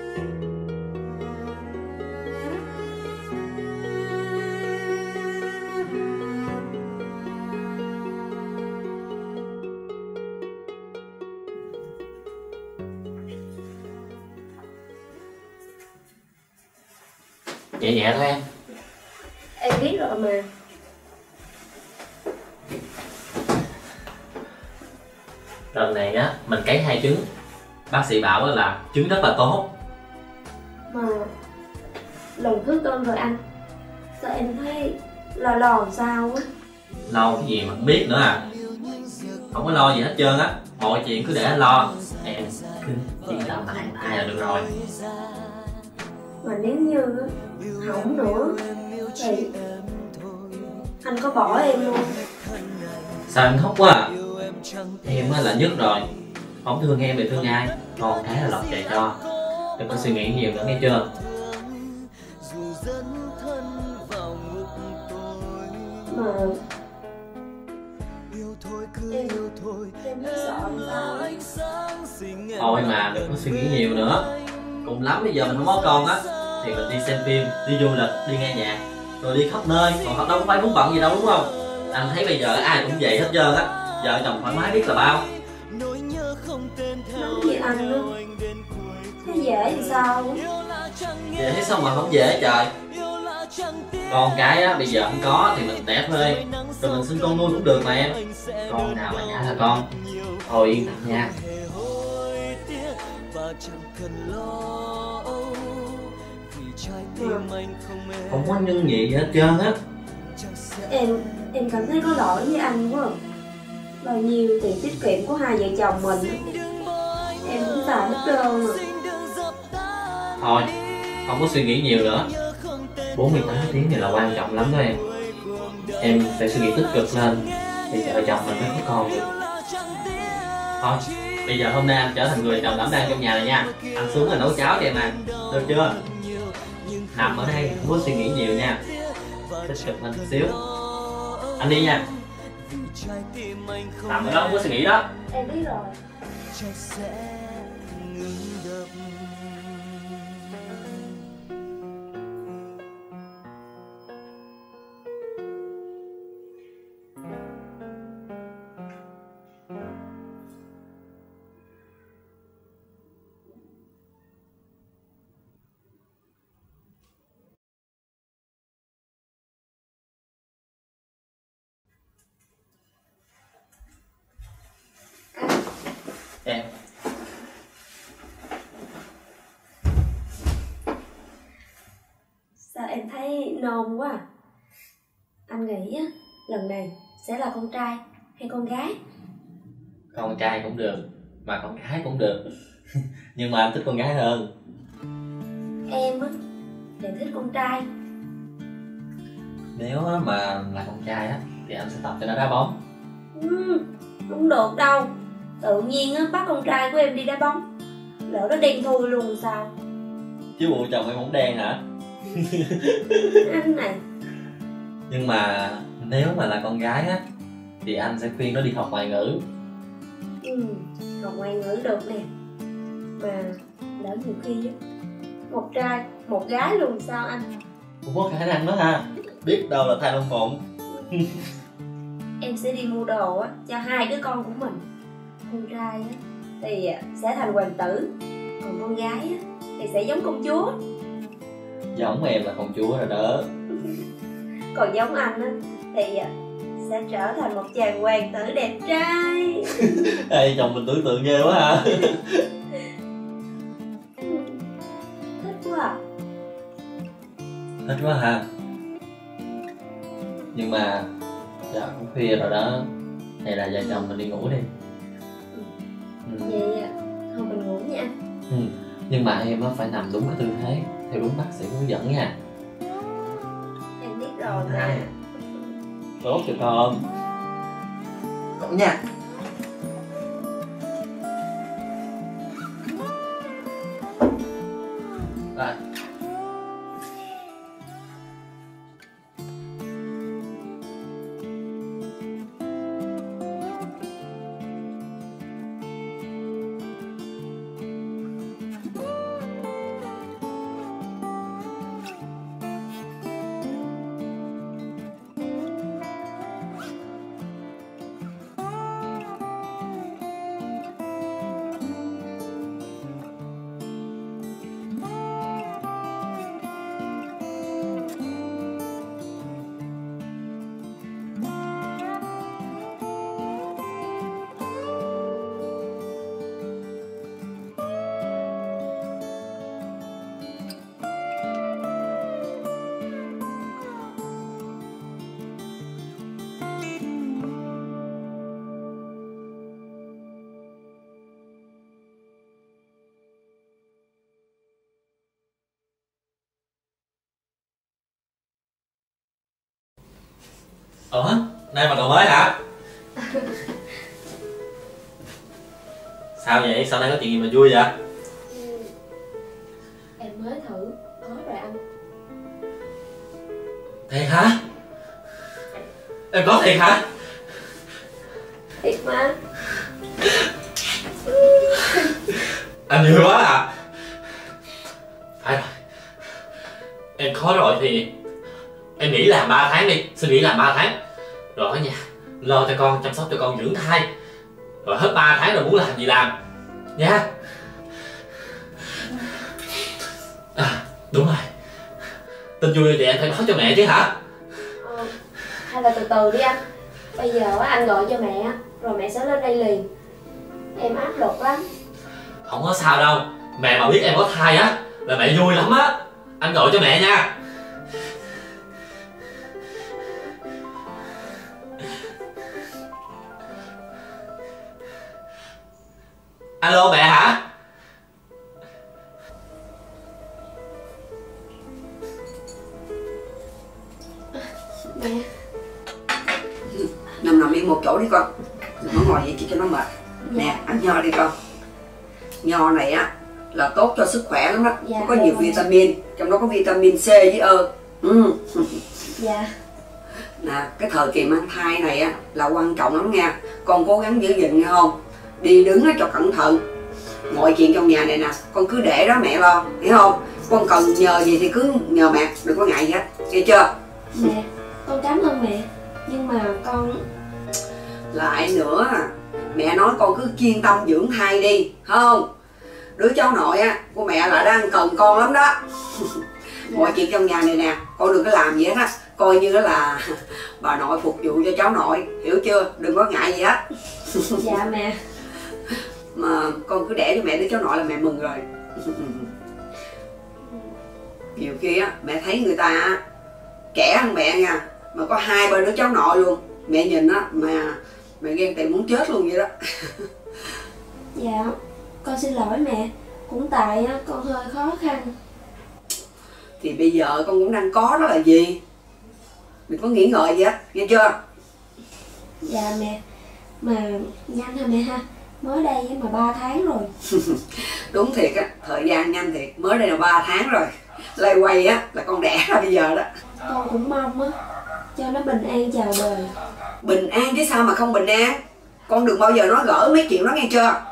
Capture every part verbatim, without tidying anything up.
Nhẹ nhẹ thôi em. Em biết rồi mà. Lần này á mình cấy hai trứng. Bác sĩ bảo là trứng rất là tốt. Mà lần thứ tên rồi anh, sao em thấy lo lo làm sao á? Lo cái gì mà không biết nữa à. Không có lo gì hết trơn á. Mọi chuyện cứ để anh lo. Em cứ yên tâm mà ăn thai là được rồi. Mà nếu như hỏng nữa thì anh có bỏ em luôn? Sao em khóc quá à? Em á là nhất rồi. Không thương em thì thương ai. Con cái là lọc chạy cho. Đừng có suy nghĩ nhiều nữa nghe chưa? Mà em, em biết sợ làm sao? Thôi mà đừng có suy nghĩ nhiều nữa. Cùng lắm bây giờ mình không có con á thì mình đi xem phim, đi du lịch, đi nghe nhạc, rồi đi khắp nơi. Còn đâu có phải muốn bận gì đâu đúng không? Anh thấy bây giờ ai cũng vậy hết trơn á. Vợ chồng thoải mái biết là bao. Nói gì anh nữa? Thấy dễ thì sao? Dễ thấy sao mà không dễ trời. Con cái á bây giờ không có thì mình đẻ thuê, rồi mình sinh con nuôi cũng được mà em. Con nào mà nhả là con. Thôi yên tâm nha. Không có nhân nhị gì hết trơn á. Em em cảm thấy có lỗi với anh quá. Bao nhiêu tiền tiết kiệm của hai vợ chồng mình em cũng xài hết trơn rồi. Thôi không có suy nghĩ nhiều nữa. bốn mươi tám tiếng này là quan trọng lắm đó em. Em phải suy nghĩ tích cực lên thì vợ chồng mình mới có con được. Thôi bây giờ hôm nay anh trở thành người chồng đảm đang trong nhà này nha. Anh xuống là nấu cháo cho em ăn, được chưa? Nằm ở đây không có suy nghĩ nhiều nha. Tích cực lên chút xíu. Anh đi nha. Nằm ở đó không có suy nghĩ đó. Em biết rồi. Em Sao em thấy nôn quá à? Anh nghĩ á, lần này sẽ là con trai hay con gái? con trai cũng được mà con gái cũng được. Nhưng mà anh thích con gái hơn. Em á thì thích con trai. Nếu mà là con trai á thì anh sẽ tập cho nó đá bóng. Ừ, không được đâu. Tự nhiên á bắt con trai của em đi đá bóng, lỡ nó đen thui luôn sao? Chứ bộ chồng em không đen hả? Anh này. Nhưng mà nếu mà là con gái á thì anh sẽ khuyên nó đi học ngoại ngữ. Ừ, học ngoại ngữ được nè. Mà lỡ nhiều khi á, một trai một gái luôn sao anh? Cũng có khả năng đó ha. Biết đâu là thai long phụng. Em sẽ đi mua đồ á cho hai đứa con của mình. Con trai á thì sẽ thành hoàng tử, còn con gái á thì sẽ giống công chúa. Giống em là công chúa rồi đó. Còn giống anh á thì sẽ trở thành một chàng hoàng tử đẹp trai. Ê, chồng mình tưởng tượng ghê quá ha. Thích quá à. Thích quá ha. Nhưng mà giờ cũng khuya rồi đó. Hay là vợ chồng mình đi ngủ đi. Ừ. Vậy thôi mình ngủ nha. Ừ. Nhưng mà em phải nằm đúng cái tư thế theo đúng bác sĩ hướng dẫn nha. Em biết rồi mà. Tốt cho con. Ngủ nha. Rồi. Ủa, nay mà cậu mới hả? Sao vậy? Sao nay có chuyện gì mà vui vậy? Ừ, em mới thử, có rồi anh. Thiệt hả? Em có thiệt hả? Thiệt mà. Anh vui quá à. Phải rồi, em có rồi thì em nghỉ làm ba tháng đi. Xin nghỉ làm ba tháng rồi ở nhà lo cho con, chăm sóc cho con, dưỡng thai. Rồi hết ba tháng rồi muốn làm gì làm nha. À đúng rồi, tin vui thì em phải nói cho mẹ chứ hả? Ờ, hay là từ từ đi anh. Bây giờ anh gọi cho mẹ rồi mẹ sẽ lên đây liền. Em áp lực lắm. Không có sao đâu, mẹ mà biết em có thai á là mẹ vui lắm á. Anh gọi cho mẹ nha. Alo mẹ hả? Mẹ. Nằm nằm yên một chỗ đi con, đừng có ngồi vậy chị cho nó mệt. Nè ăn nho đi con. Nho này á là tốt cho sức khỏe lắm đó. Dạ, Nó có nhiều rồi. vitamin, trong đó có vitamin C với ơ. Ừ. Dạ. Nè cái thời kỳ mang thai này á là quan trọng lắm nha. Con cố gắng giữ gìn nghe không? Đi đứng á cho cẩn thận. Mọi chuyện trong nhà này nè con cứ để đó mẹ lo, hiểu không? Con cần nhờ gì thì cứ nhờ mẹ, đừng có ngại gì hết, nghe chưa? Mẹ, con cảm ơn mẹ. Nhưng mà con... Lại nữa, mẹ nói con cứ chuyên tâm dưỡng thai đi, không? Đứa cháu nội á của mẹ là đang cần con lắm đó. Mọi chuyện trong nhà này nè, con đừng có làm gì hết á, coi như là bà nội phục vụ cho cháu nội, hiểu chưa? Đừng có ngại gì hết. Dạ mẹ. Mà con cứ đẻ cho mẹ đứa cháu nội là mẹ mừng rồi. Nhiều khi á mẹ thấy người ta trẻ hơn mẹ nha, mà có hai ba đứa cháu nội luôn, mẹ nhìn á mà mẹ ghen tị muốn chết luôn vậy đó. Dạ, con xin lỗi mẹ. Cũng tại á, con hơi khó khăn. Thì bây giờ con cũng đang có đó là gì, đừng có nghĩ ngợi gì hết, nghe chưa? Dạ mẹ. Mà nhanh hả mẹ ha? Mới đây á mà ba tháng rồi. Đúng thiệt á, thời gian nhanh thiệt, mới đây là ba tháng rồi. Lay quay á là con đẻ ra bây giờ đó. Con cũng mong á cho nó bình an chào đời. Bình an chứ sao mà không bình an. Con đừng bao giờ nói gỡ mấy chuyện đó nghe chưa?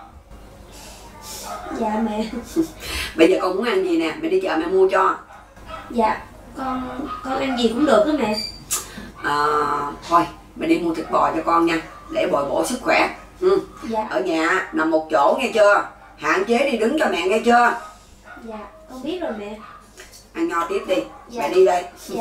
Dạ mẹ. Bây giờ con muốn ăn gì nè, mẹ đi chợ mẹ mua cho. Dạ, con con ăn gì cũng được đó mẹ. À, thôi mẹ đi mua thịt bò cho con nha, để bồi bổ sức khỏe. Ừ. Dạ. Ở nhà nằm một chỗ nghe chưa? Hạn chế đi đứng cho mẹ nghe chưa? Dạ, con biết rồi mẹ. Ăn nho tiếp đi, Dạ. mẹ đi đây. Dạ.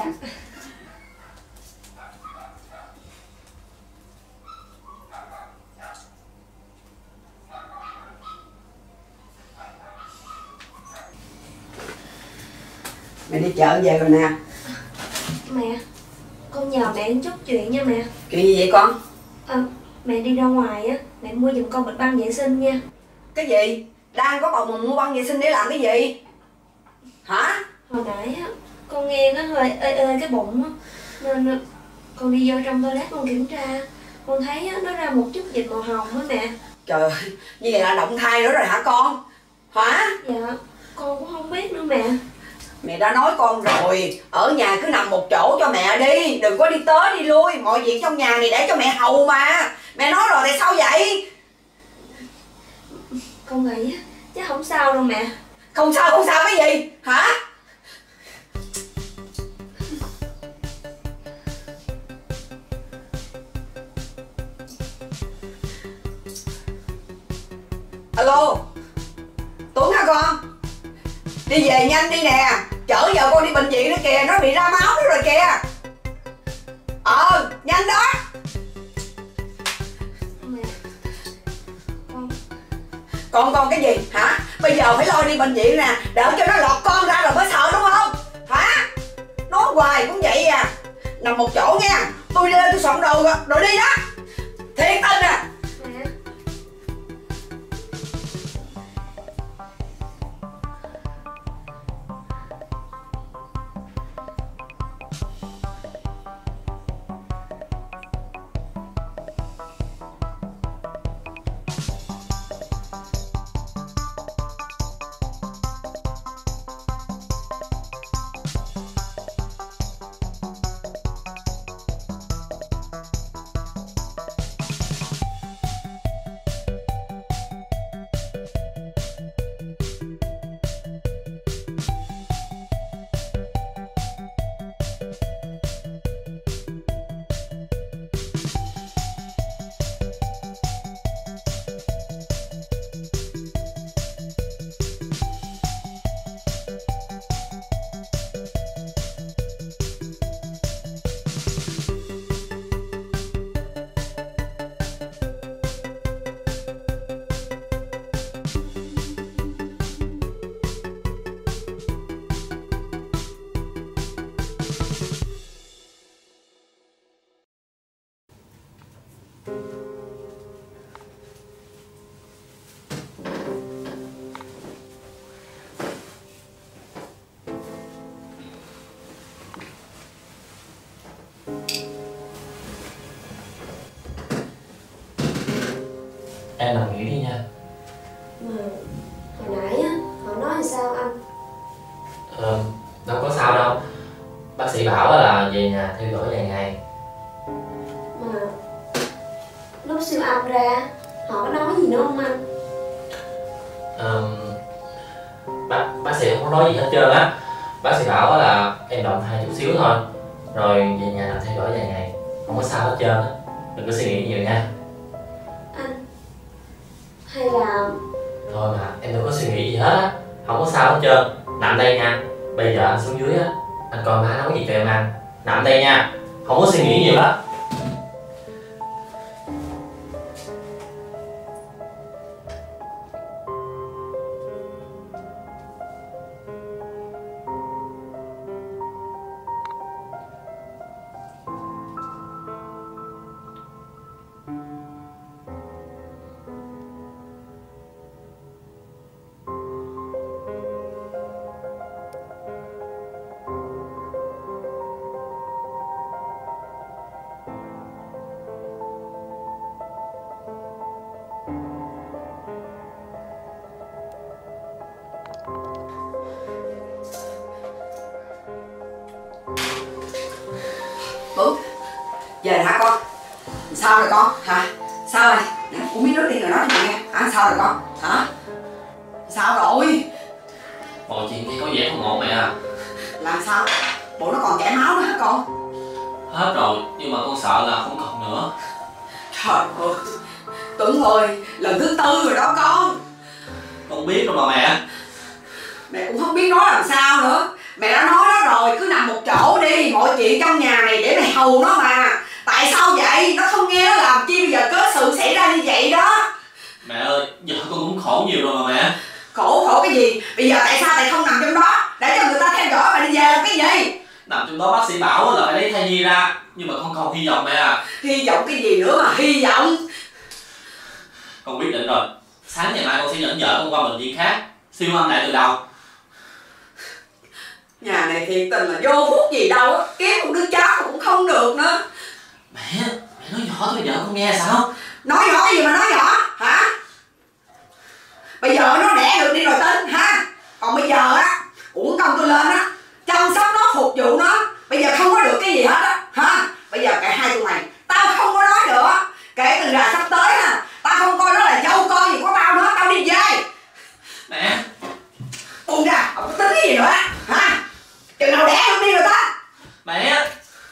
Mẹ đi chợ về rồi nè. Mẹ, con nhờ mẹ một chút chuyện nha mẹ. Chuyện gì vậy con? À, mẹ đi ra ngoài á, mẹ mua giùm con bịch băng vệ sinh nha. Cái gì? Đang có bầu mà mua băng vệ sinh để làm cái gì? Hả? Hồi nãy á, con nghe nó hơi ê ê cái bụng á, nên con đi vô trong toilet con kiểm tra. Con thấy á, nó ra một chút dịch màu hồng á mẹ. Trời ơi, như vậy là động thai nữa rồi hả con? Hả? Dạ, con cũng không biết nữa mẹ. Mẹ đã nói con rồi, ở nhà cứ nằm một chỗ cho mẹ đi, đừng có đi tới đi lui, mọi việc trong nhà này để cho mẹ hầu mà. Mẹ nói rồi tại sao vậy? Con nghĩ á, chắc không sao đâu mẹ. Không sao không sao cái gì? Hả? Alo, Tuấn hả con? Đi về nhanh đi nè, chở vợ con đi bệnh viện nữa kìa, nó bị ra máu nữa rồi kìa. Ờ, nhanh đó. Mẹ, con... Con con cái gì hả? Bây giờ phải lôi đi bệnh viện nè, đỡ cho nó lọt con ra rồi mới sợ đúng không? Hả? Nói hoài cũng vậy à. Nằm một chỗ nha, tôi lên tôi soạn đồ rồi, rồi đi đó. Thiệt tình à. Mẹ. nhà theo dõi vài ngày. Mà lúc siêu âm ra họ có nói gì nữa không anh? Um, bác bác sĩ không có nói gì hết trơn á. Bác sĩ bảo là em động thai chút xíu thôi, rồi về nhà theo dõi vài ngày, không có sao hết trơn á. Đừng có suy nghĩ nhiều nha. Anh hay là Thôi mà em đừng có suy nghĩ gì hết á, không có sao hết trơn. Nằm đây nha. Bây giờ anh xuống dưới á, anh coi má nấu gì cho em ăn. Nằm đây nha, không có suy nghĩ nhiều đó. Bửu, về rồi hả con? Sao rồi con? Hả? Sao rồi? Nè, uống miếng nước đi rồi nói cho mẹ nghe. Hả? Sao rồi con? Hả? Sao rồi? Mọi chuyện thì có vẻ không ổn mẹ à. Làm sao? Bộ nó còn chảy máu nữa hả con? Hết rồi, nhưng mà con sợ là không còn nữa. Trời ơi, Tuấn ơi, lần thứ tư rồi đó con. Con biết rồi mà mẹ. Mẹ cũng không biết nói làm sao nữa. Mẹ đã nói đó rồi, cứ nằm một chỗ đi. Mọi chuyện trong nhà này để mày hầu nó mà. Tại sao vậy? Nó không nghe nó làm chi bây giờ cớ sự xảy ra như vậy đó. Mẹ ơi, giờ con cũng khổ nhiều rồi mà mẹ. Khổ khổ cái gì? Bây giờ tại sao mày không nằm trong đó để cho người ta theo dõi mày đi về làm cái gì? Nằm trong đó bác sĩ bảo là phải lấy thai nhi ra, nhưng mà con không hy vọng mẹ à. Hy vọng cái gì nữa mà hy vọng? Con quyết định rồi, sáng ngày mai con sẽ dẫn vợ con qua bệnh viện khác, siêu âm lại từ đầu. Nhà này thiệt tình là vô phúc gì đâu á, kiếm một đứa cháu cũng không được nữa. Mẹ, mẹ nói nhỏ thôi vợ con nghe sao? Nói nhỏ cái gì mà nói nhỏ hả? Bây giờ nó đẻ được đi rồi tính ha. Còn bây giờ á, uổng công tôi lên á, chăm sóc nó, phục vụ nó. Bây giờ không có được cái gì hết á ha. Bây giờ cả hai tụi mày, tao không có nói nữa. Kể từ ra sắp tới ha, tao không coi nó là dâu con gì của tao nữa, tao đi về. Mẹ. Buông ra, không có tính cái gì nữa hả? Chừng nào đẻ được đi rồi ta. Mẹ.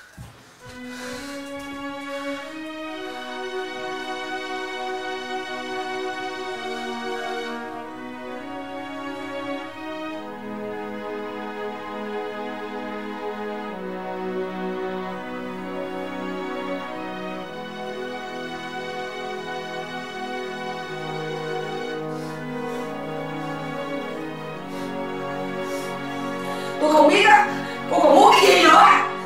Tôi không biết á, cô còn muốn cái gì nữa?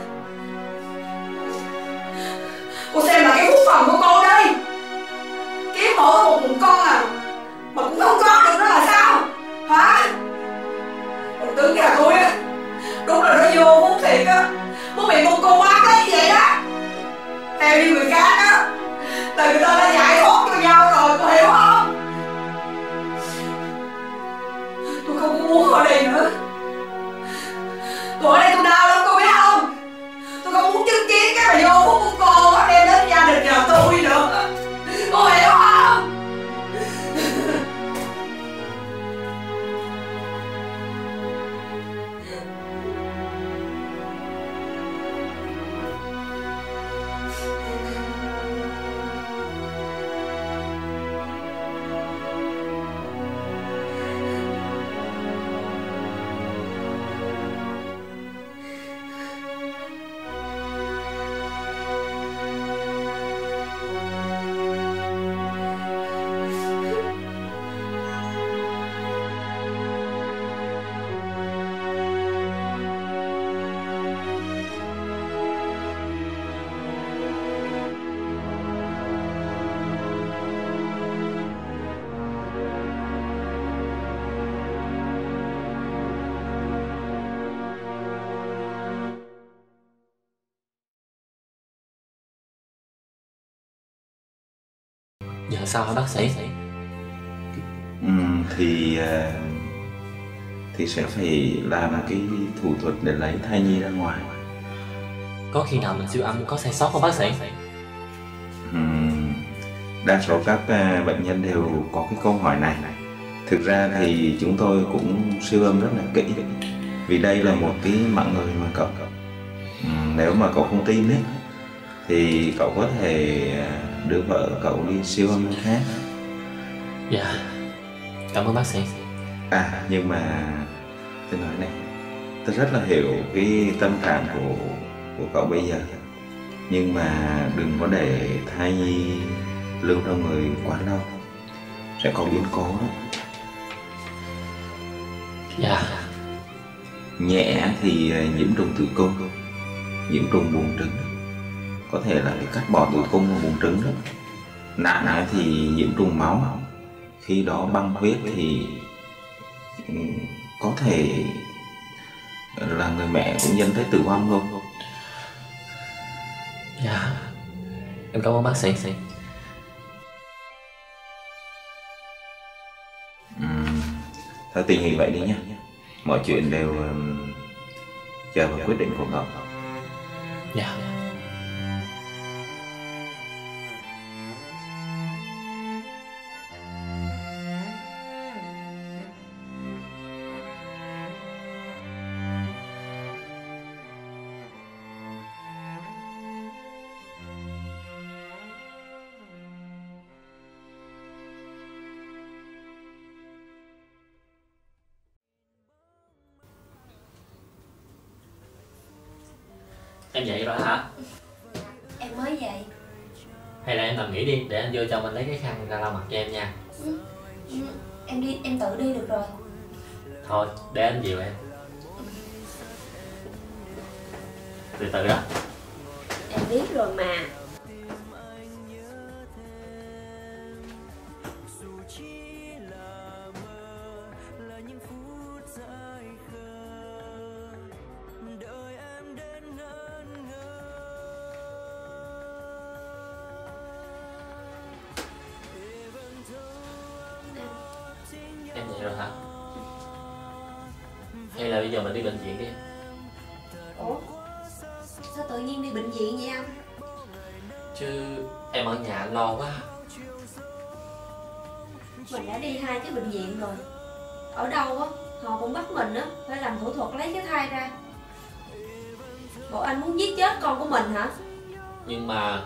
Cô xem là cái phúc phần của cô đây. Kiếm mỗi một một con à, mà cũng không có được nó là sao? Hả? Còn tướng nhà tôi á, đúng là nó vô phúc thiệt á. Nó bị một cô ác lấy như vậy đó. Theo như người khác á, là người ta đã giải thoát cho nhau rồi, cô hiểu không? Tôi không có muốn ở đây nữa. Tôi ở đây tôi đau lắm, cô biết không? Tôi không muốn chứng kiến cái mà vô phúc của cô á đem đến gia đình nhà tôi nữa. Cô hiểu không? Giờ sao hả bác sĩ? Ừ, thì thì sẽ phải làm cái thủ thuật để lấy thai nhi ra ngoài. Có khi nào mình siêu âm có sai sót không bác sĩ? Ừm, đa số các à, bệnh nhân đều có cái câu hỏi này. Thực ra thì chúng tôi cũng siêu âm rất là kỹ, vì đây là một cái mạng người mà cậu ừm, nếu mà cậu không tin ấy thì cậu có thể đưa vợ cậu đi siêu âm nơi khác. Dạ, cảm ơn bác sĩ. À nhưng mà tôi nói này, tôi rất là hiểu cái tâm trạng của của cậu bây giờ, nhưng mà đừng có để thai nhi lưu trong người quá lâu, sẽ có biến cố đó. Dạ. Nhẹ thì nhiễm trùng tử cung, nhiễm trùng buồng trứng, có thể là phải cắt bỏ tử cung và buồng trứng đó. Nặng thì nhiễm trùng máu, khi đó băng huyết thì có thể là người mẹ cũng dẫn tới tử vong luôn. Dạ, em cảm ơn bác sĩ. Uhm, thôi tình hình vậy đi nhé, mọi chuyện đều um, chờ vào quyết định của cậu. Dạ. Em dậy rồi hả? Em mới dậy. Hay là em nằm nghỉ đi, để anh vô chồng anh lấy cái khăn ra lau mặt cho em nha. Ừ. Ừ. Em đi, em tự đi được rồi. Thôi, để anh dìu em. Từ từ đó. Em biết rồi mà. Em dậy rồi hả? Hay là bây giờ mình đi bệnh viện đi? Ủa? Sao tự nhiên đi bệnh viện vậy anh? Chứ em ở nhà anh lo quá. Mình đã đi hai cái bệnh viện rồi. Ở đâu á, họ cũng bắt mình á phải làm thủ thuật lấy cái thai ra. Bộ anh muốn giết chết con của mình hả? Nhưng mà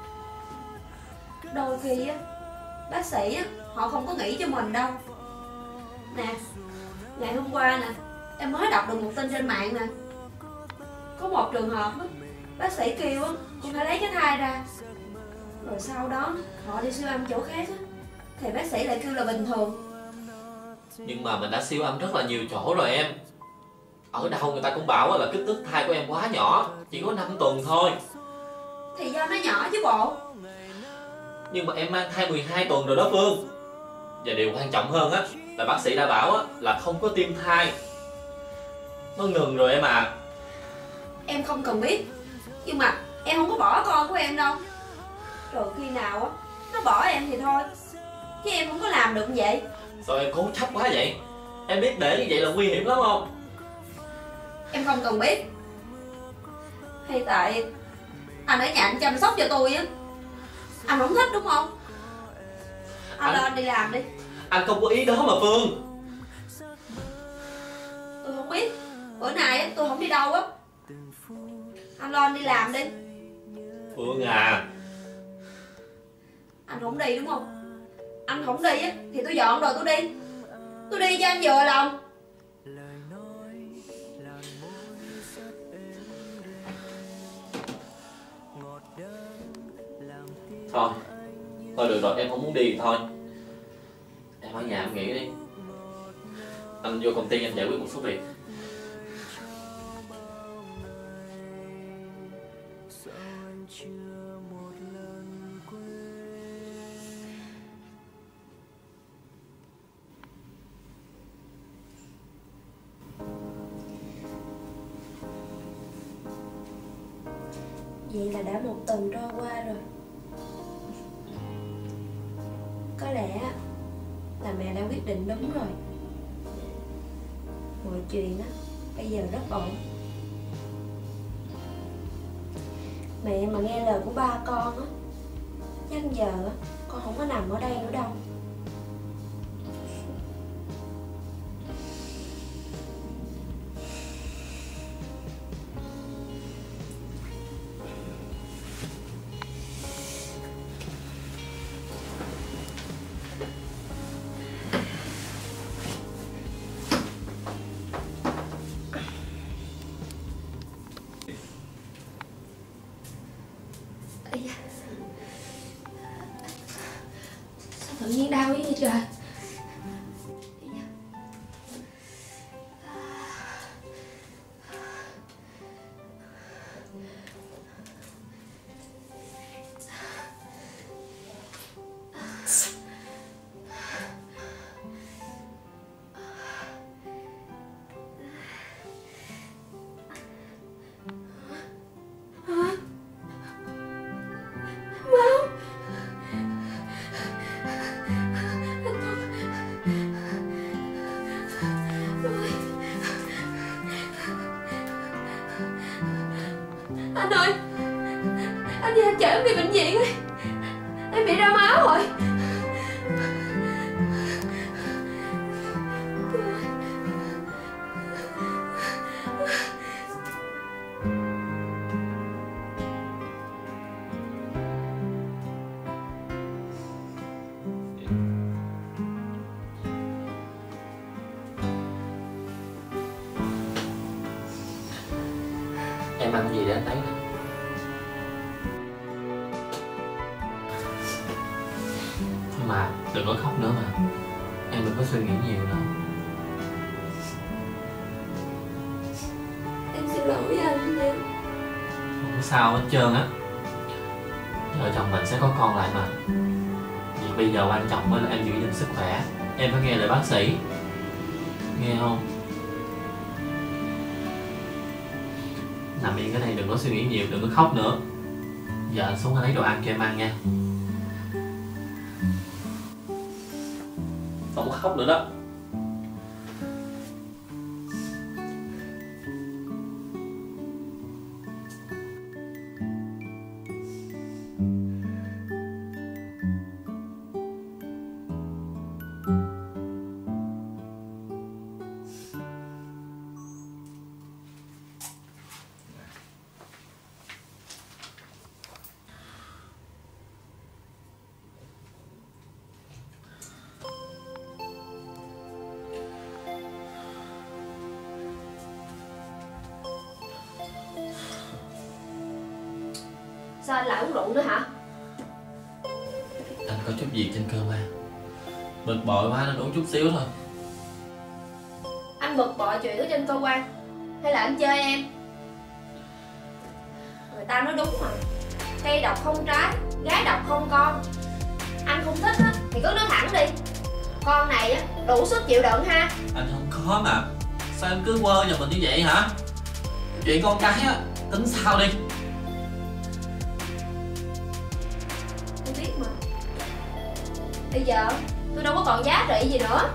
Đôi khi á, bác sĩ á, họ không có nghĩ cho mình đâu. Nè, ngày hôm qua nè, em mới đọc được một tin trên mạng nè. Có một trường hợp á, bác sĩ kêu á, cũng phải lấy cái thai ra. Rồi sau đó, họ đi siêu âm chỗ khác á, thì bác sĩ lại kêu là bình thường. Nhưng mà mình đã siêu âm rất là nhiều chỗ rồi em. Ở đâu người ta cũng bảo là kích thước thai của em quá nhỏ, chỉ có năm tuần thôi. Thì do nó nhỏ chứ bộ. Nhưng mà em mang thai mười hai tuần rồi đó Phương. Và điều quan trọng hơn á là bác sĩ đã bảo á là không có tim thai. Nó ngừng rồi em à. Em không cần biết. Nhưng mà em không có bỏ con của em đâu. Rồi khi nào á nó bỏ em thì thôi, chứ em không có làm được như vậy. Sao em cố chấp quá vậy? Em biết để như vậy là nguy hiểm lắm không? Em không cần biết. Hay tại anh ở nhà anh chăm sóc cho tôi á, anh không thích đúng không? Anh Anh- lên đi làm đi. Anh không có ý đó mà Phương. Tôi không biết. Bữa nay á tôi không đi đâu á. Anh lên đi làm đi. Phương à. Anh không đi đúng không? Anh không đi á thì tôi dọn rồi tôi đi. Tôi đi cho anh vừa lòng. Thôi, thôi được rồi, em không muốn đi thì thôi. Em ở nhà em nghỉ đi. Anh vô công ty em giải quyết một số việc. Vậy là đã một tuần trôi qua rồi. Có lẽ là mẹ đã quyết định đúng rồi. Mọi chuyện á bây giờ rất ổn. Mẹ mà nghe lời của ba con á, chắc giờ á con không có nằm ở đây nữa đâu. Sao tự nhiên đau vậy trời? Anh ơi, anh về chở em đi bệnh viện ơi, em bị đau máu rồi. Em ăn gì để anh thấy nè. Nhưng mà đừng có khóc nữa mà. Em đừng có suy nghĩ nhiều đâu. Em xin lỗi anh nha. Không có sao hết trơn á. Vợ chồng mình sẽ có con lại mà. Việc bây giờ quan trọng là em giữ gìn sức khỏe. Em phải nghe lời bác sĩ. Nghe không? Nằm yên cái này, đừng có suy nghĩ nhiều, đừng có khóc nữa. Giờ anh xuống lấy đồ ăn cho em ăn nha. Không có khóc nữa đó. Sao anh lại uống rượu nữa hả? Anh có chút việc trên cơ quan, bực bội quá nên uống chút xíu thôi. Anh bực bội chuyện ở trên cơ quan hay là anh chơi em? Người ta nói đúng mà, cây độc không trái, gái độc không con. Anh không thích á thì cứ nói thẳng đi. Con này á đủ sức chịu đựng ha. Anh không có mà. Sao em cứ quơ vào mình như vậy hả? Chuyện con cái á tính sao đi. Tôi biết mà. Bây giờ tôi đâu có còn giá trị gì nữa.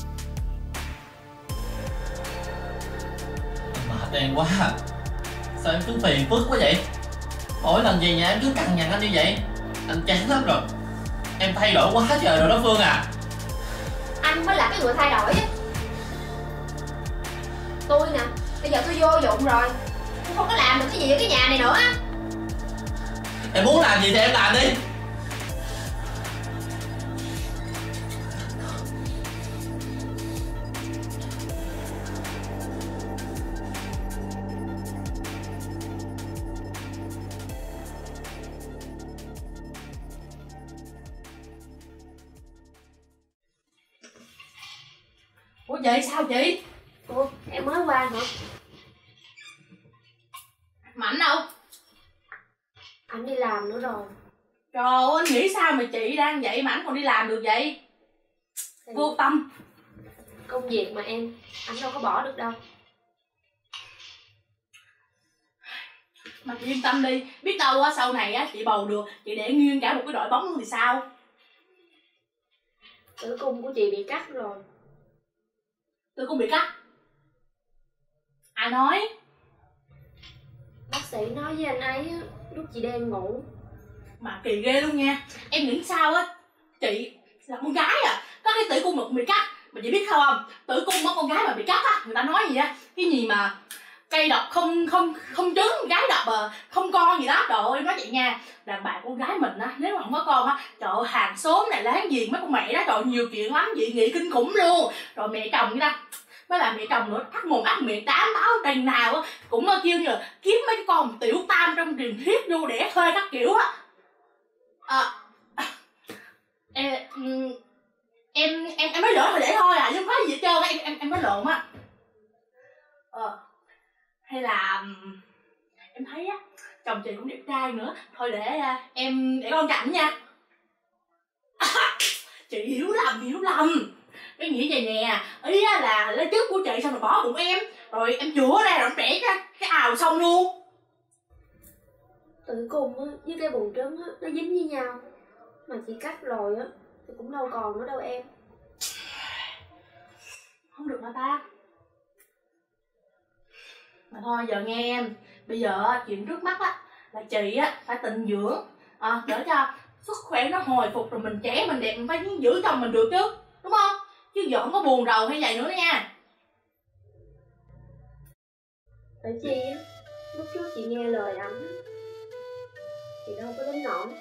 Anh mệt em quá à. Sao em cứ phiền phức quá vậy? Mỗi lần về nhà em cứ cằn nhằn anh như vậy. Anh chán lắm rồi. Em thay đổi quá trời rồi đó Phương à. Anh mới là cái người thay đổi á. Tôi nè, bây giờ tôi vô dụng rồi, tôi không có làm được cái gì ở cái nhà này nữa á. Em muốn làm gì thì em làm đi. Ủa vậy sao chị? Ủa, em mới qua hả? Mạnh đâu? Anh đi làm nữa rồi. Trời ơi, anh nghĩ sao mà chị đang vậy mà anh còn đi làm được vậy? Thì Vô tâm. công việc mà em, anh đâu có bỏ được đâu. Mà chị yên tâm đi, biết đâu á sau này á chị bầu được, chị để nguyên cả một cái đội bóng luôn thì sao? Tử cung của chị bị cắt rồi. Tôi cũng bị cắt. Ai nói? Bác sĩ nói với anh ấy á, lúc chị đang ngủ. Mà kỳ ghê luôn nha. Em nghĩ sao á, chị là con gái à, có cái tử cung ngực bị cắt. Mà chị biết không, tử cung của con gái mà bị cắt á, người ta nói gì á, cái gì mà cây độc không không không trứng, gái độc à, không con gì đó. Trời ơi, em nói vậy nha, đàn bà con gái mình á, nếu mà không có con á, trời ơi, hàng xóm này láng giềng mấy con mẹ đó, trời ơi, nhiều chuyện lắm, dị nghị kinh khủng luôn. Rồi mẹ chồng vậy ta, với lại mẹ chồng nữa, ắt mồm ắt miệng tám báo đằng nào á cũng kêu như là kiếm mấy cái con tiểu tam trong truyền thuyết vô đẻ thuê các kiểu á. À, em em em em nói giỡn là để thôi à, chứ không có gì hết trơn á, em em em nói lộn á. Ờ, hay là em thấy á chồng chị cũng đẹp trai nữa, thôi để em để con cạnh nha. À, chị hiểu lầm hiểu lầm, cái nghĩ vậy nè, ý là lấy chức của chị xong rồi bỏ bụng em, rồi em chữa ra rồi em đẻ cái cái ào xong luôn. Tử cung á với cái buồng trứng á nó dính với nhau, mà chị cắt rồi á thì cũng đâu còn nữa đâu em. Không được hả ta? Mà thôi giờ nghe em, bây giờ chuyện trước mắt á là chị á phải tịnh dưỡng à, để cho sức khỏe nó hồi phục, rồi mình trẻ mình đẹp mình phải giữ chồng mình được chứ, đúng không? Chứ giờ không có buồn rầu hay vậy nữa nha. Tại chi á, lúc trước chị nghe lời ảnh chị đâu có đến nỗi.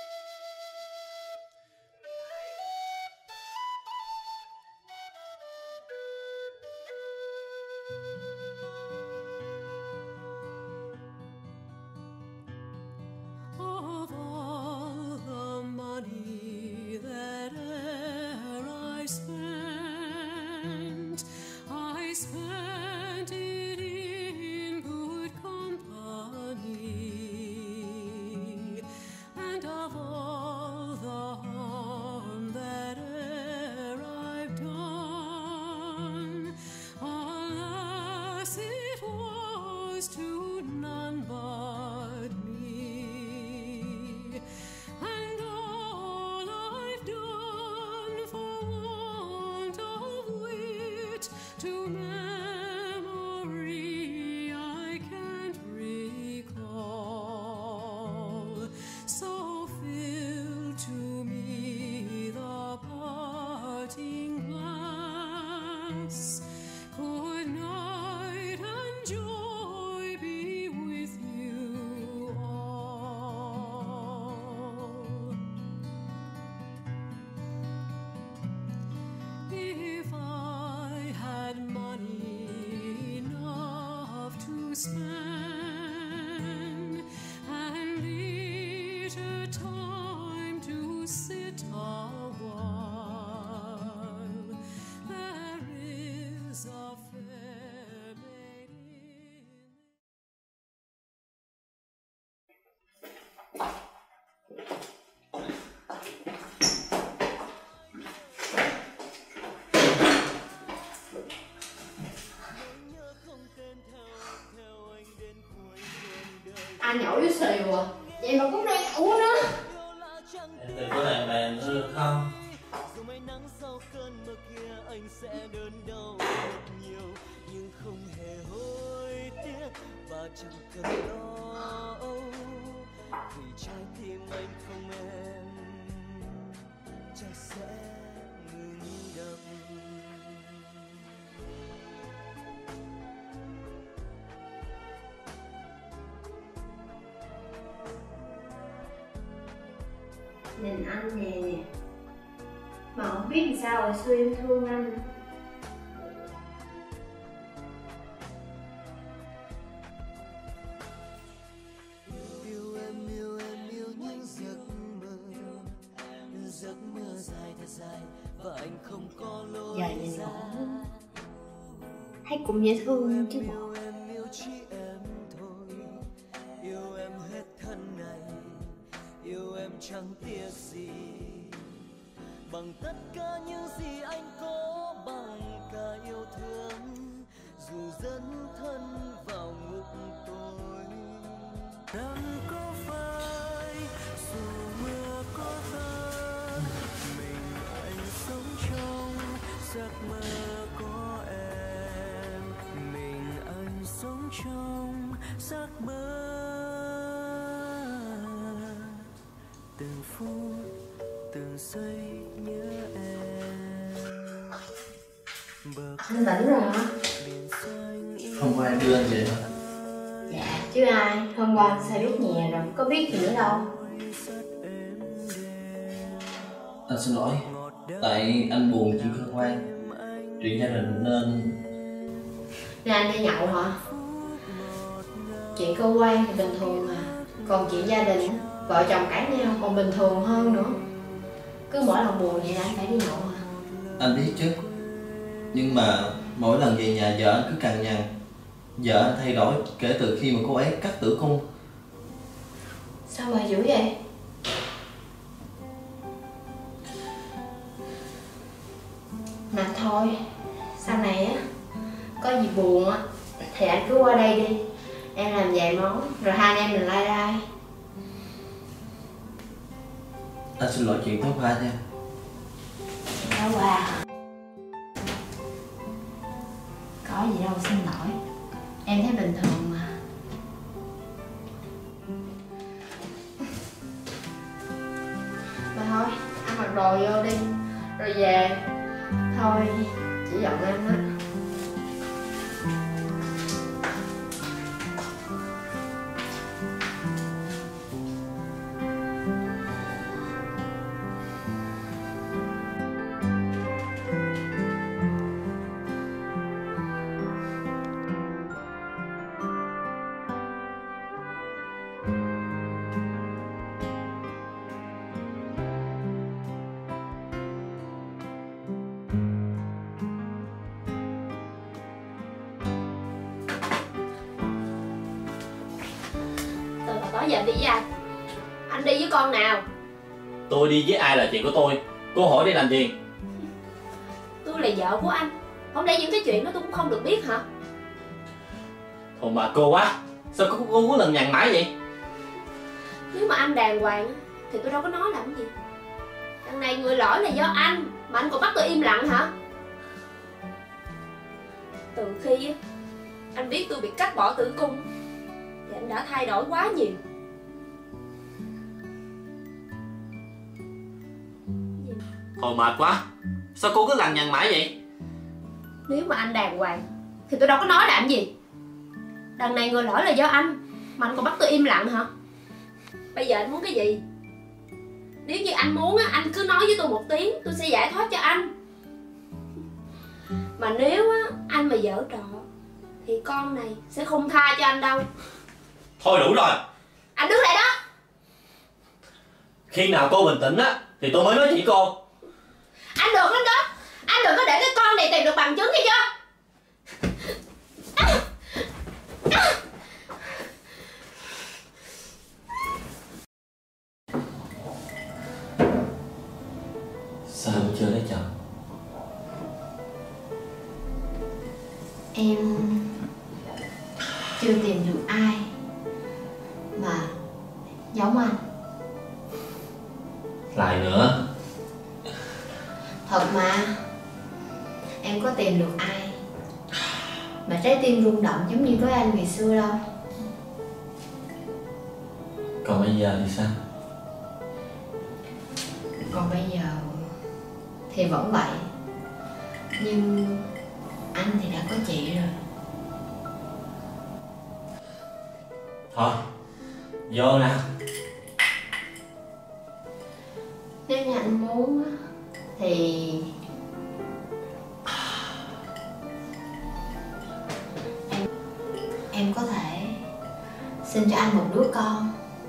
Anh nhậu với xìu à, vậy mà cũng đang uống nữa. Em đừng có làm bàn nữa được không? Nhìn anh nè, mà không biết làm sao hồi xưa em thương anh. Yêu em, yêu em, yêu những giấc mơ, giấc mơ dài thật dài và anh không có lối Giờ nhìn ngủ thấy cũng dễ thương chứ bộ. Yêu chỉ em thôi, yêu em hết thân này, yêu em chẳng tiếc gì, bằng tất cả những gì anh có, bằng cả yêu thương, dù dấn thân vào ngục tôi. Nắng có phai, dù mưa có tan, mình anh sống trong giấc mơ có em, mình anh sống trong giấc mơ. Từng phút từng giây nhớ em. Anh tỉnh rồi hả? Hôm qua em đưa anh về hả? Dạ chứ ai, hôm qua anh say biết nhẹ rồi, có biết gì nữa đâu. Anh xin lỗi, tại anh buồn chuyện cơ quan, chuyện gia đình nên... Nên anh đi nhậu hả? Chuyện cơ quan thì bình thường mà, còn chuyện gia đình, vợ chồng cãi nhau còn bình thường hơn nữa. Cứ mỗi lần buồn vậy là anh phải đi nhậu hả? Anh biết chứ, nhưng mà mỗi lần về nhà vợ anh cứ cằn nhằn. Vợ anh thay đổi kể từ khi mà cô ấy cắt tử cung. Sao mà dữ vậy? Mà thôi, sau này á, có gì buồn á thì anh cứ qua đây đi. Em làm vài món, rồi hai anh em mình lai rai. Anh xin lỗi chuyện tối qua nha. Tối qua hả? Có gì đâu xin lỗi. Em thấy bình thường mà. Mà thôi, ăn mặc đồ vô đi, rồi về. Thôi, chỉ giận em á. Tối giờ anh đi với ai? Anh đi với con nào? Tôi đi với ai là chuyện của tôi. Cô hỏi đây làm gì? Tôi là vợ của anh. Không lẽ những cái chuyện đó tôi cũng không được biết hả? Thôi mà cô quá, sao cô, cô muốn lần nhằn mãi vậy? Nếu mà anh đàng hoàng thì tôi đâu có nói làm gì. Đằng này người lỗi là do anh, mà anh còn bắt tôi im lặng hả? Từ khi anh biết tôi bị cắt bỏ tử cung thì anh đã thay đổi quá nhiều. Thôi mệt quá, sao cô cứ lằng nhằng mãi vậy? Nếu mà anh đàng hoàng thì tôi đâu có nói làm gì. Đằng này người lỗi là do anh, mà anh còn bắt tôi im lặng hả? Bây giờ anh muốn cái gì? Nếu như anh muốn á, anh cứ nói với tôi một tiếng, tôi sẽ giải thoát cho anh. Mà nếu á, anh mà giở trò thì con này sẽ không tha cho anh đâu. Thôi đủ rồi. Anh đứng lại đó. Khi nào cô bình tĩnh á thì tôi mới nói chuyện cô. Anh được lắm đó. Anh đừng có để cái con này tìm được bằng chứng nghe chưa? Sao em chưa lấy chồng? Em chưa tìm được ai mà giống anh. Lại nữa. Thật mà, em có tìm được ai mà trái tim rung động giống như với anh ngày xưa đâu. Còn bây giờ thì sao? Còn bây giờ thì vẫn vậy. Nhưng anh thì đã có chị rồi. Thôi, vô nào. Nếu như anh muốn thì em em có thể sinh cho anh một đứa con.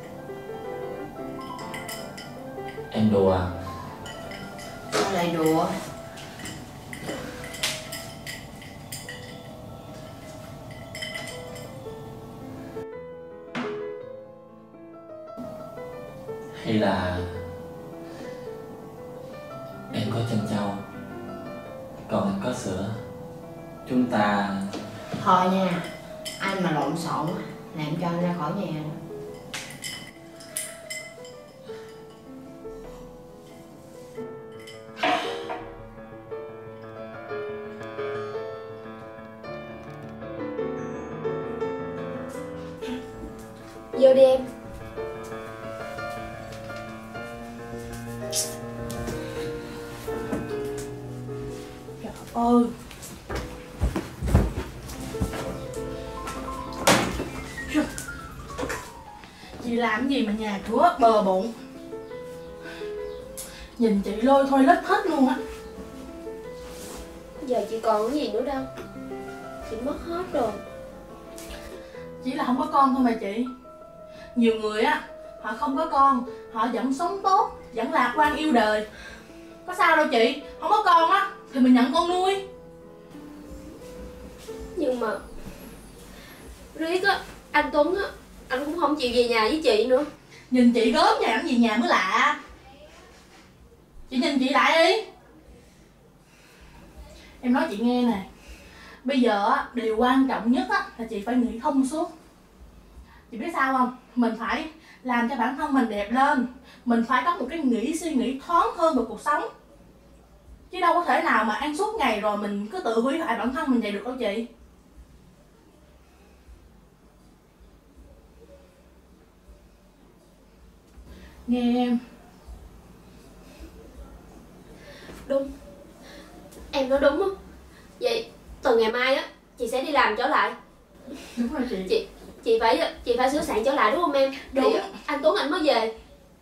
Em đùa à? Sao lại đùa? Hay là em có chân trâu, còn anh có sữa, chúng ta... Thôi nha, anh mà lộn xộn là em cho anh ra khỏi nhà. Vô đi em. Trời ơi. Chị làm gì mà nhà cửa bờ bộn. Nhìn chị lôi thôi lết hết luôn á. Giờ chị còn cái gì nữa đâu, chị mất hết rồi. Chỉ là không có con thôi mà chị. Nhiều người á, họ không có con, họ vẫn sống tốt, vẫn lạc quan yêu đời. Có sao đâu chị, không có con á thì mình nhận con nuôi. Nhưng mà riết á, anh Tuấn á, anh cũng không chịu về nhà với chị nữa. Nhìn chị gớm nhà làm gì nhà mới lạ. Chị nhìn chị lại đi. Em nói chị nghe nè, bây giờ á, điều quan trọng nhất á, là chị phải nghĩ thông suốt. Chị biết sao không? Mình phải làm cho bản thân mình đẹp lên. Mình phải có một cái nghĩ suy nghĩ thoáng hơn về cuộc sống. Chứ đâu có thể nào mà ăn suốt ngày rồi mình cứ tự hủy hoại bản thân mình vậy được đâu chị. Nghe em. Đúng, em nói đúng á. Vậy từ ngày mai á, chị sẽ đi làm trở lại. Đúng rồi chị. Chị chị phải chị phải sửa soạn trở lại đúng không em? Đúng. Thì anh Tuấn anh mới về.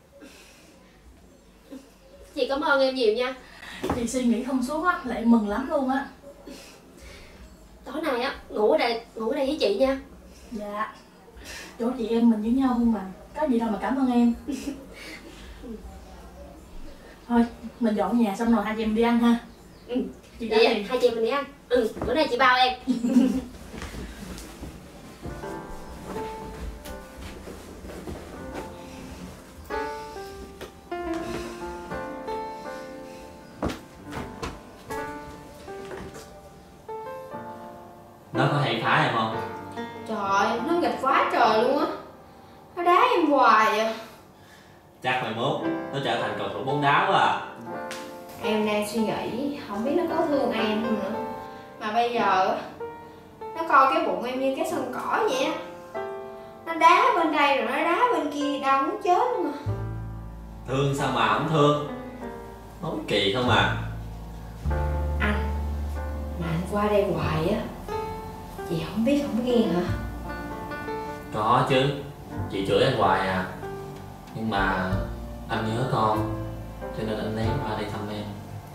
Chị cảm ơn em nhiều nha. Chị suy nghĩ thông suốt á, lại mừng lắm luôn á. Tối nay á, ngủ ở đây, ngủ ở đây với chị nha. Dạ. Chỗ chị em mình với nhau không mà. Có gì đâu mà cảm ơn em. Thôi, mình dọn nhà xong rồi hai chị em đi ăn ha. Ừ. Chị đã Vậy thì hai chị em mình đi ăn. Ừ, bữa nay chị bao em. Nó có hay phá em không? Trời, nó nghịch quá trời luôn á. Nó đá em hoài à. Chắc mai mốt nó trở thành cầu thủ bóng đá quá à. Em đang suy nghĩ, không biết nó có thương em không nữa. Mà bây giờ nó coi cái bụng em như cái sân cỏ vậy á. Nó đá bên đây rồi nó đá bên kia, đau muốn chết luôn mà. Thương sao mà không thương. Nói kỳ không à. Anh, mà anh qua đây hoài á, chị không biết không ghen hả? Có chứ. Chị chửi anh hoài à. Nhưng mà anh nhớ con, cho nên anh lén qua đây thăm em.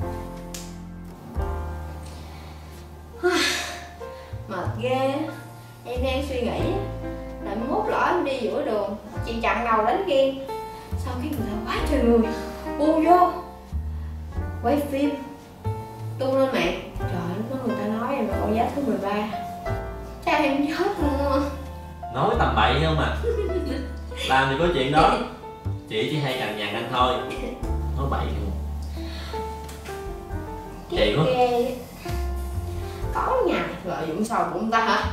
Mệt ghê. Em đang suy nghĩ là mốt lỡ em đi giữa đường, chị chặn đầu đánh ghen, xong cái người ta quá trời người bu vô quay phim tung lên mạng. Trời, lúc đó người ta nói em là con giá thứ mười ba. Chắc em chết luôn á. Nói tầm bậy không à. Làm thì có chuyện đó. Chị chỉ hay cằn nhằn anh thôi. Nói bậy không. Chị quá. Ghê. Có ngày lợi dụng sầu bụng ta hả?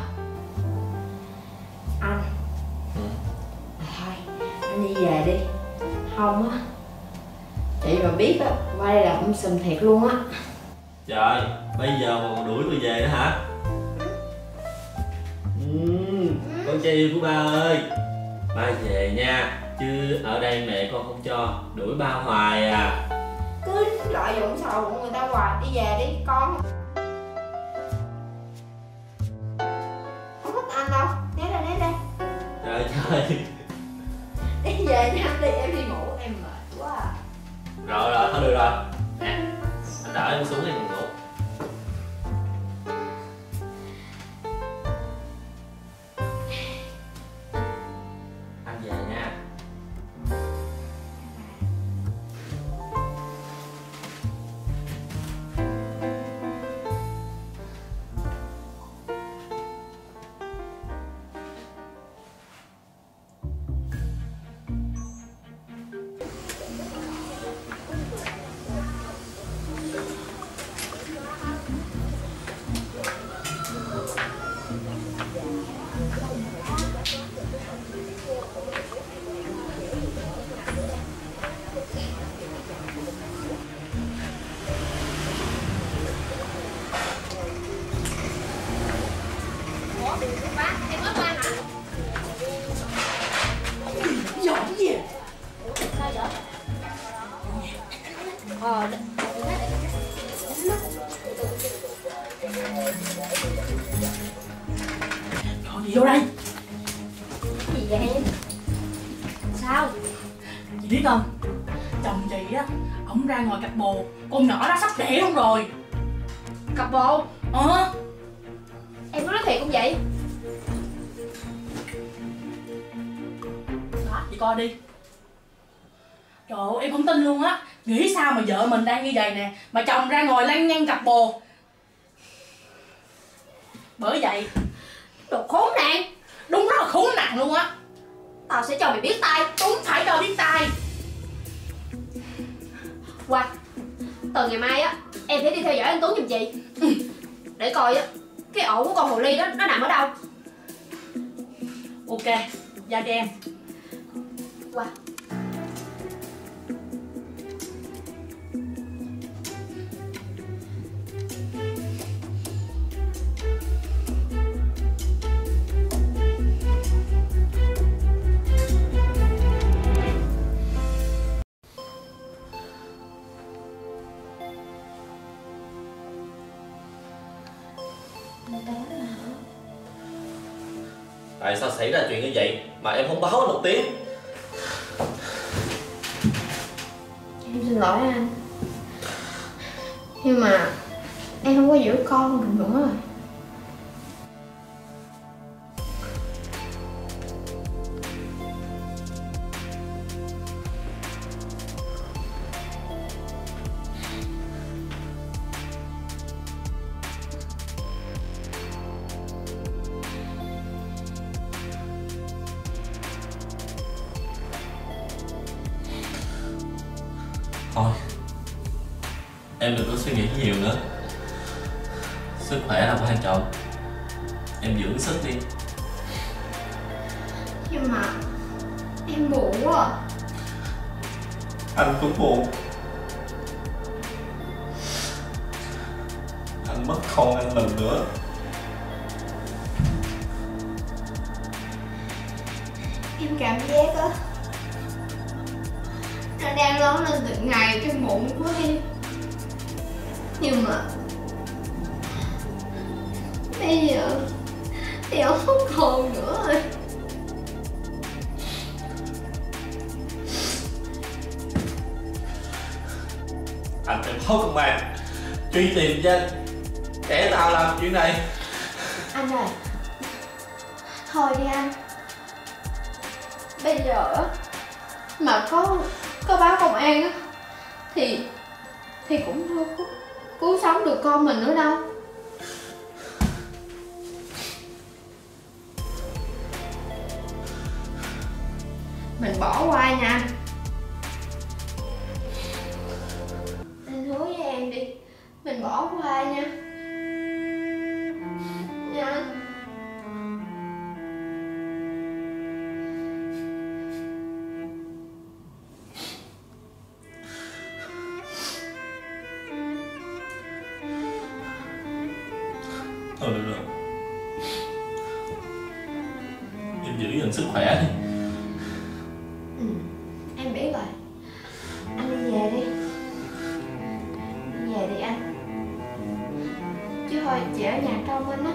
Anh. Ừ. À, thôi, anh đi về đi. Không á, chị mà biết á, qua đây là um sùm thiệt luôn á. Trời, bây giờ mà còn đuổi tôi về nữa hả? Ừ, con trai yêu của ba ơi. Ba về nha. Chứ ở đây mẹ con không cho. Đuổi ba hoài à. Cứ lợi dụng sầu bụng người ta hoài. Đi về đi con. Không thích anh đâu. Né ra né ra. Trời trời. Đi về nha, đi em đi ngủ, em mệt quá à. Rồi rồi, thôi được rồi. Nè, anh đợi em xuống đây mình ngủ. Anh về nha. Ủa, bác, em mới qua hả? Ờ, để, Gọi gì vô đây? gì vậy em? Sao? Chị biết không? Chồng chị á, ổng ra ngoài cặp bồ, con nhỏ đó sắp đẻ luôn rồi. Cặp bồ? Ờ. Em có nói thiệt không vậy? Đó, chị coi đi. Trời ơi, em không tin luôn á. Nghĩ sao mà vợ mình đang như vậy nè, mà chồng ra ngoài lăng nhăng cặp bồ. Bởi vậy, Đồ khốn nạn. đúng rất là khốn nạn luôn á. Tao sẽ cho mày biết tay. Đúng phải cho biết tay. Qua, từ ngày mai á, em phải đi theo dõi anh Tuấn giùm chị. Ừ. Để coi á, cái ổ của con hồ ly đó nó nằm ở đâu. Ok, giao cho em. Qua. Tại sao xảy ra chuyện như vậy mà em không báo một tiếng? Em xin lỗi anh. Nhưng mà em không có giữ con được nữa rồi. Thôi, em đừng có suy nghĩ nhiều nữa. Sức khỏe là quan trọng. Em dưỡng sức đi. Nhưng mà em buồn quá à. Anh cũng buồn. Anh mất con anh lần nữa. Em cảm giác á, nó đang lớn lên từng ngày trong bụng của em. Nhưng mà bây giờ thì ông không còn nữa rồi. Anh phải báo công an truy tìm ra kẻ nào làm chuyện này. Anh ơi, thôi đi anh. Bây giờ á, mà có có báo công an á thì thì cũng đâu có cứu sống được con mình nữa đâu. Mình bỏ qua nha anh. Anh hứa với em đi, mình bỏ qua nha. Nha anh. Thôi được rồi. Em giữ gìn sức khỏe đi. Ừ, em biết rồi. Anh đi về đi. Đi về đi anh. Chứ thôi chị ở nhà trông anh á.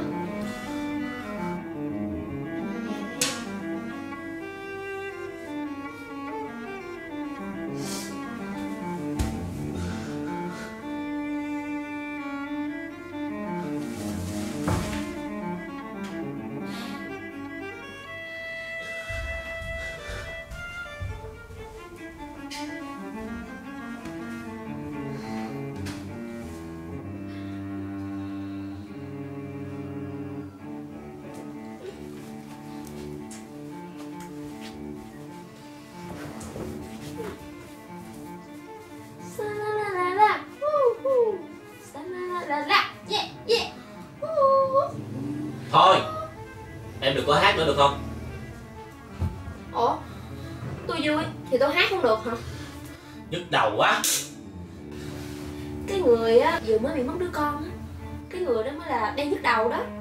Thôi, em đừng có hát nữa được không? Ủa, tôi vui thì tôi hát không được hả? Nhức đầu quá. Cái người á vừa mới bị mất đứa con á, cái người đó mới là đang nhức đầu đó.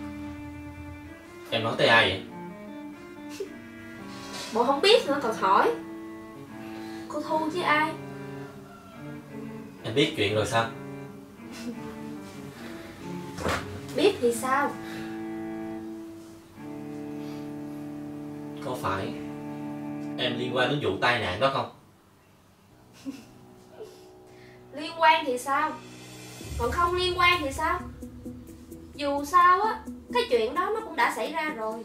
Em nói tới ai vậy? Bộ không biết nữa còn hỏi. Cô Thu chứ ai. Em biết chuyện rồi sao? Biết thì sao? Có phải em liên quan đến vụ tai nạn đó không? Liên quan thì sao? Còn không liên quan thì sao? Dù sao á, cái chuyện đó nó cũng đã xảy ra rồi.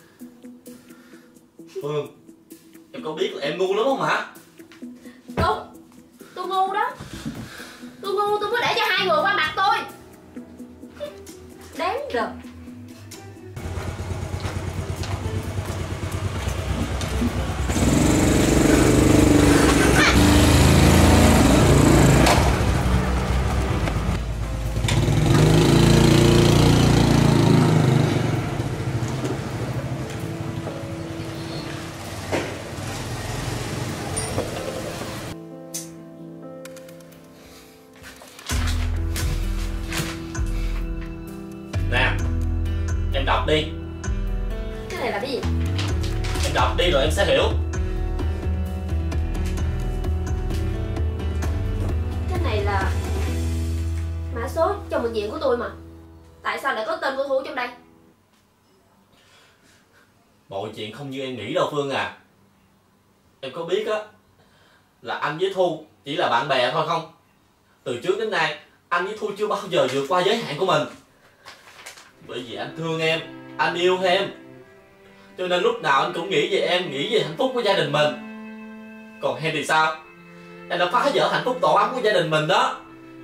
Phương, em có biết là em ngu lắm không hả? Đúng, tôi ngu đó. Tôi ngu tôi mới để cho hai người qua mặt tôi. Đáng rợn. Nè, em đọc đi. Cái này là cái gì? Em đọc đi rồi em sẽ hiểu. Cái này là mã số trong bệnh viện của tôi mà. Tại sao lại có tên của Thu trong đây? Mọi chuyện không như em nghĩ đâu Phương à. Em có biết á là anh với Thu chỉ là bạn bè thôi không? Từ trước đến nay anh với Thu chưa bao giờ vượt qua giới hạn của mình. Bởi vì anh thương em, anh yêu em, cho nên lúc nào anh cũng nghĩ về em, nghĩ về hạnh phúc của gia đình mình. Còn em thì sao? Em đã phá vỡ hạnh phúc tổ ấm của gia đình mình đó.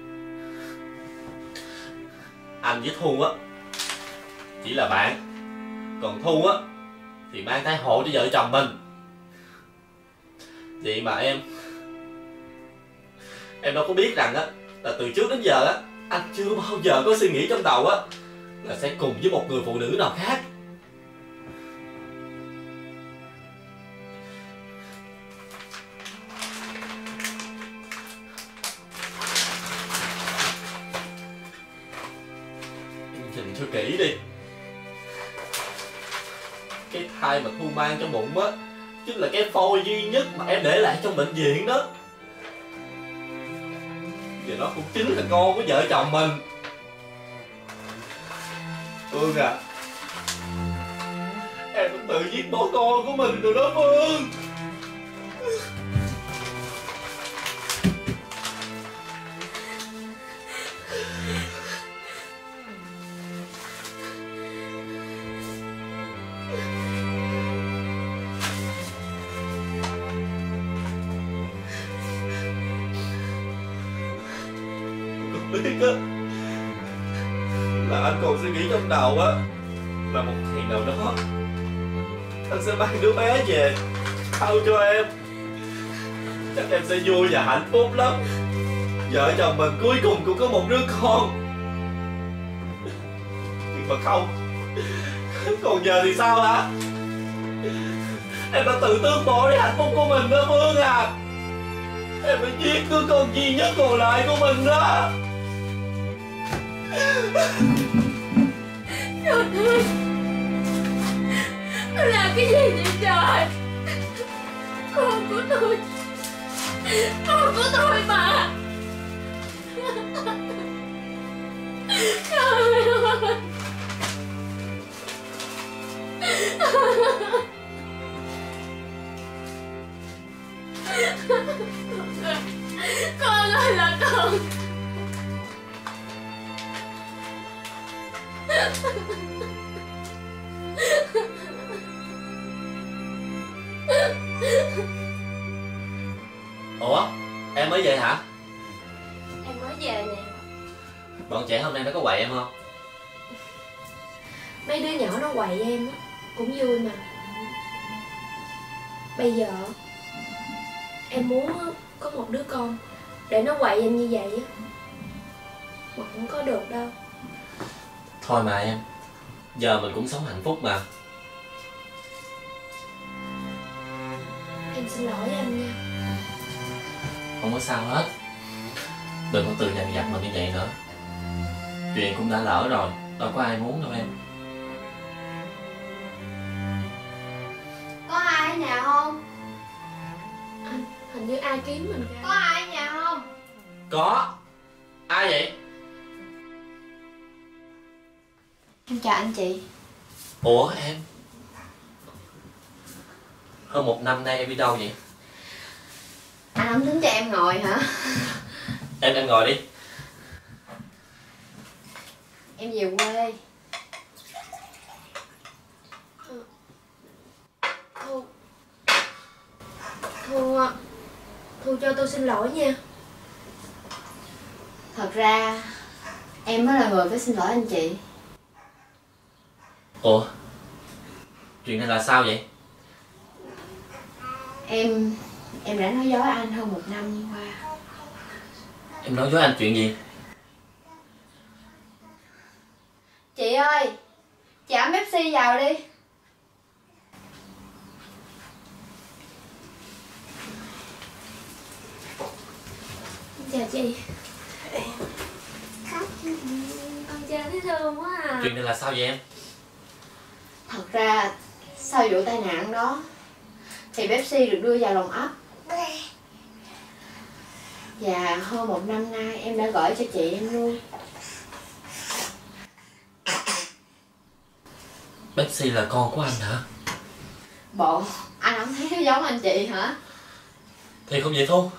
Anh với Thu á chỉ là bạn, còn Thu á thì mang thai hộ cho vợ chồng mình. Vậy mà em Em đâu có biết rằng á là từ trước đến giờ á anh chưa bao giờ có suy nghĩ trong đầu á là sẽ cùng với một người phụ nữ nào khác. Em nhìn cho kỹ đi. Cái thai mà Thu mang trong bụng á chính là cái phôi duy nhất mà em để lại trong bệnh viện đó. Và nó cũng chính là con của vợ chồng mình. Phương à, em đã tự giết bỏ con của mình rồi đó Phương. Biết á là anh còn suy nghĩ trong đầu á là một ngày nào đó anh sẽ mang đứa bé về trao cho em. Chắc em sẽ vui và hạnh phúc lắm. Vợ chồng mình cuối cùng cũng có một đứa con. Nhưng mà không. Còn giờ thì sao hả? Em đã tự tước bỏ đi hạnh phúc của mình đó Phương à. Em phải giết đứa con duy nhất còn lại của mình đó. Trời ơi, tôi làm cái gì vậy trời? Con của tôi, con của tôi mà. Trời ơi. Con ơi là con. Ủa, em mới về hả? Em mới về nè. Bọn trẻ hôm nay nó có quậy em không? Mấy đứa nhỏ nó quậy em á, cũng vui mà. Bây giờ em muốn có một đứa con để nó quậy em như vậy á, mà không có được đâu. Thôi mà em, giờ mình cũng sống hạnh phúc mà. Em xin lỗi anh nha. Không có sao hết. Đừng có tự dằn vặt mình như vậy nữa. Chuyện cũng đã lỡ rồi, đâu có ai muốn đâu em. Có ai ở nhà không? Anh, hình như ai kiếm mình kìa. Có ai ở nhà không? Có. Ai vậy? Em chào anh chị. Ủa em? Hơn một năm nay em đi đâu vậy? Anh không tính cho em ngồi hả? Em em ngồi đi. Em về quê. Thu Thu Thu cho tôi xin lỗi nha. Thật ra em mới là người phải xin lỗi anh chị. Ủa? Chuyện này là sao vậy? Em Em đã nói dối anh hơn một năm qua. Em nói với anh chuyện gì? Chị ơi, chị ấm Pepsi vào đi. Chào chị. Con trai thấy thương quá à. Chuyện này là sao vậy em? Thật ra sau vụ tai nạn đó thì Pepsi được đưa vào lồng ấp. Và hơn một năm nay em đã gửi cho chị em nuôi. Pepsi là con của anh hả? Bộ anh không thấy nó giống anh chị hả? Thì không vậy Thu?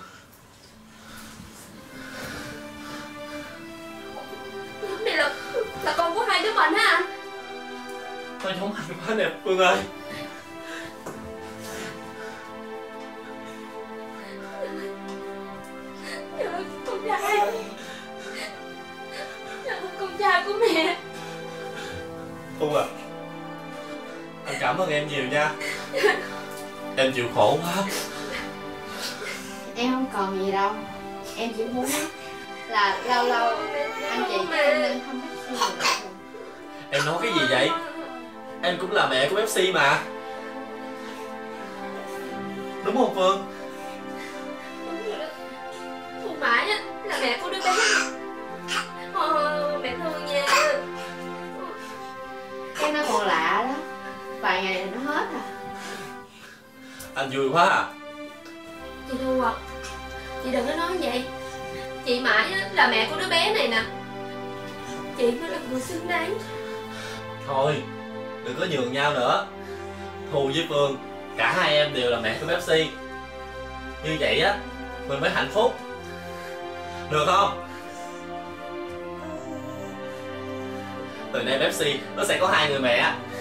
Này là là con của hai đứa mình hả anh? Nó giống anh quá nè Phương ơi. Con trai Con trai của mẹ. Thu à, anh cảm ơn em nhiều nha. Em chịu khổ quá. Em không còn gì đâu. Em chỉ muốn là lâu lâu anh chị không nên thăm Pepsi nữa. Em nói cái gì vậy? Em cũng là mẹ của Pepsi mà. Đúng không Phương? Đúng rồi đó. Thu Mãi á là mẹ của đứa bé. Ờ, mẹ thương nha. Em nó còn lạ đó. Vài ngày là nó hết à. Anh vui quá à. Chị Thu à, chị đừng có nói vậy. Chị Mãi á là mẹ của đứa bé này nè. Chị mới là người xứng đáng. Thôi, đừng có nhường nhau nữa. Thu với Phương, cả hai em đều là mẹ của Pepsi. Như vậy á, mình mới hạnh phúc. Được không? Từ nay Pepsi nó sẽ có hai người mẹ.